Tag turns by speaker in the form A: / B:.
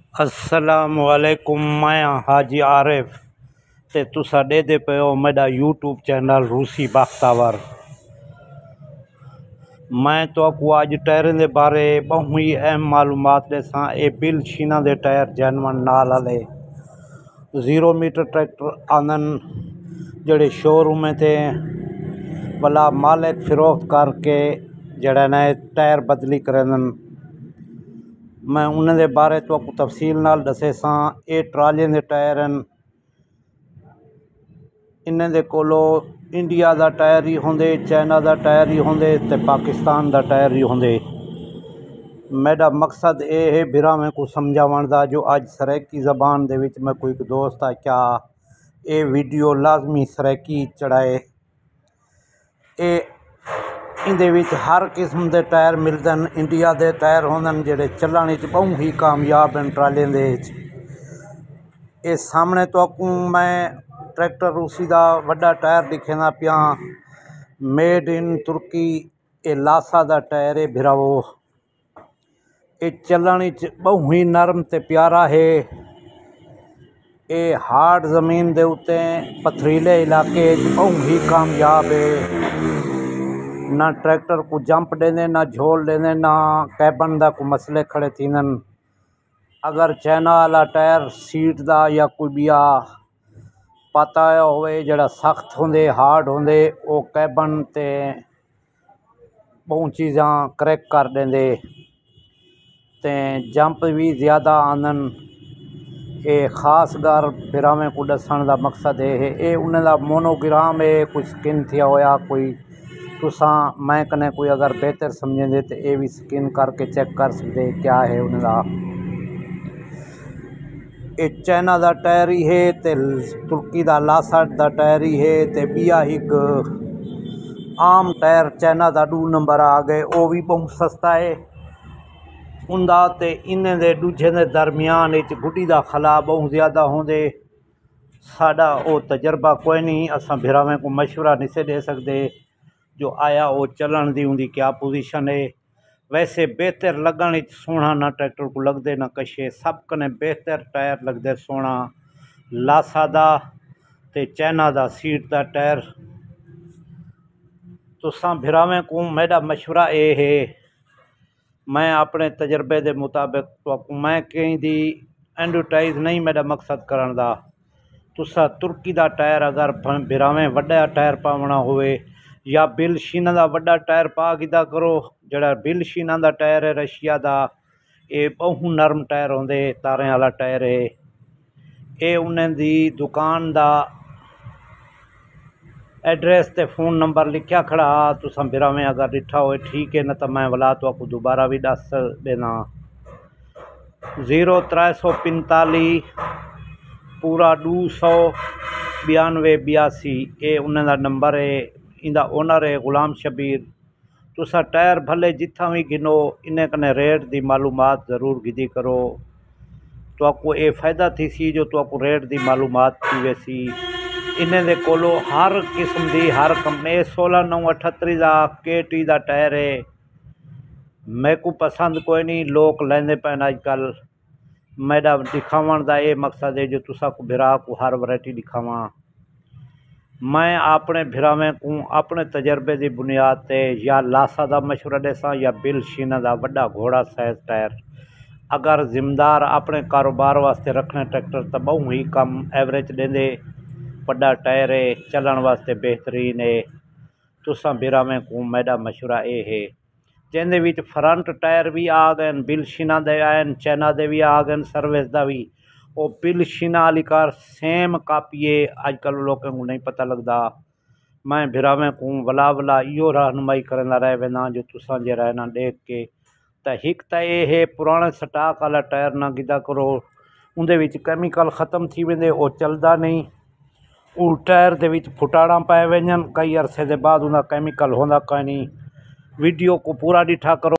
A: अस्सलाम वालेकुम। मैं हाजी आरिफ ते तुसा देदे पे हो मेरा यूट्यूब चैनल रूसी बख्तावर। मैं तो अज टायरें के बारे बहुत ही अहम मालूमात देसा। ये बिल शीना दे टायर जैनवन नाल वाले 0 मीटर ट्रैक्टर आंदन जड़े शोरूम ते भला मालिक फिरोख्त करके जड़ा ने टायर बदली करन। मैं उन्होंने बारे तो तफसील नाल दसे सा। ये ट्रालियां दे टायर हैं, इन्हें दे कोलो इंडिया का टायर ही होंदे, चाइना का टायर ही होंदे ते पाकिस्तान का टायर ही होंदे। मेरा मकसद ये है बिरावें को समझावन दा। जो अज सराइकी ज़बान दे विच मैं कोई दोस्त आ क्या ये वीडियो लाजमी सराइकी चढ़ाए। ये इंदे विच हर किस्म के टायर मिलते हैं। इंडिया के टायर होंदे जेडे चलण बहुत ही कामयाब हैं ट्रालियां दे। ये सामने तो मैं ट्रैक्टर रूसी का वड्डा टायर दिखेंदा पिया, मेड इन तुर्की। ये लासा का टायर है भिरावो। ये चलण बहुत ही नरम ते प्यारा है। ये हार्ड जमीन दे उत्ते पथरीले इलाके बहुत ही कामयाब है। ना ट्रैक्टर को जंप देने, ना झोल देने, ना कैबन का कोई मसले खड़े थींदन। अगर चाइना वाला टायर सीट का या कोई बिया पाताया होवे जड़ा सख्त होंदे, हार्ड होंदे, वो कैबन ते बहुत चीज़ां क्रैक कर देंदे ते जंप भी ज़्यादा आंदन। ये खास गार बिरावें को दसन का मकसद है। ये उन्हें दा मोनोग्राम है, कोई स्किन थिया होया कोई तुसा मैं कने कोई अगर बेहतर समझेंदे तो ये भी स्किन करके चेक कर सकते क्या है उन्हें दा। ये चाइना का टायर ही है ते तुर्की का लासा का टायर ही है ते बिया एक आम टायर चाइना का 2 नंबर आ गए, वो भी बहुत सस्ता है उनका। ते इन्हें दे दूजे दे दरमियान गुड्डी का खला बहुत ज़्यादा होंदे। साडा वो तजर्बा कोई नहीं, असा भिरावें को मशवरा नहीं से दे सकते जो आया वो चलन दी उनकी क्या पोजीशन है। वैसे बेहतर लगन सोना ना ट्रैक्टर को लगते ना कशे, सब कने बेहतर टायर लगते सोना लासा दा ते चाइना दा सीट दा टायर। तुसा भिरावें को मेरा मशवरा ये है, मैं अपने तजर्बे के मुताबिक तो मैं कहीं दी एडवर्टाइज नहीं मेरा मकसद करन दा। तुसा तुर्की का टायर अगर भिरावें वड्डा टायर पावना होवे या बिल शीना का वड्डा टायर पा किदा करो। जड़ा बिल शीना का टायर है रशिया का, ये बहुत नरम टायर होंदे, तारें वाला टायर है। ये उन्हें दी दुकान का एड्रैस ते फ़ोन नंबर लिखा खड़ा। तुसा बिरावें अगर डिठा हो ठीक है, न तो मैं वाला तो आपको दोबारा भी दस देना। 0345 पूरा 292 ये उन्हें नंबर है। इंदा ओनर है गुलाम शबीर। तुसा टायर भले जिथा भी गिनो इन्हें कने रेट की मालूमात ज़रूर गिदी करो। तो आपको ये फ़ायदा थी सी जो तो आपको रेट की मालूमात थी वैसी। इन्हें दे कोलो हर किस्म की हर कंपनी 16938 का KT का टायर है। मैं को पसंद कोई नहीं, लोग लेंदे पैन अजकल। मेरा दिखावन का ये मकसद है जो तुसा को भिरा को हर वैरायटी दिखावा। मैं अपने भिरावें को अपने तजर्बे की बुनियाद ते या लासा का मशवरा देसा या बिल शीना का वड्डा घोड़ा साइज टायर। अगर जिम्मेदार अपने कारोबार वास्ते रखने ट्रैक्टर तो बहुत ही कम एवरेज देंदे, वड्डा टायर है चलन वास्ते बेहतरीन है। तुसा भिरावें को मेरा मशवरा ये है जिंदे विच फ्रंट टायर भी आ गए, बिल शीना दे आए, चाइना दे भी आ गए, सर्विस का भी वो बिल शीना वाली कार सेम कापी है। अजकल लोगों को नहीं पता लगता। मैं भिरावें को वला यो रहनुमाई करना रह वेना जो तुसा जे रहना देख के तो एक तो ये है पुराने स्टाक वाला टायर ना गिदा करो, उनदे विच कैमिकल ख़त्म थी वेंदे, वो चलदा नहीं। वो टायर दे विच फुटाड़ा पाए वजन, कई अरसे के बाद उनका कैमिकल होंदा कोई नहीं। वीडियो को पूरा डिठा करो।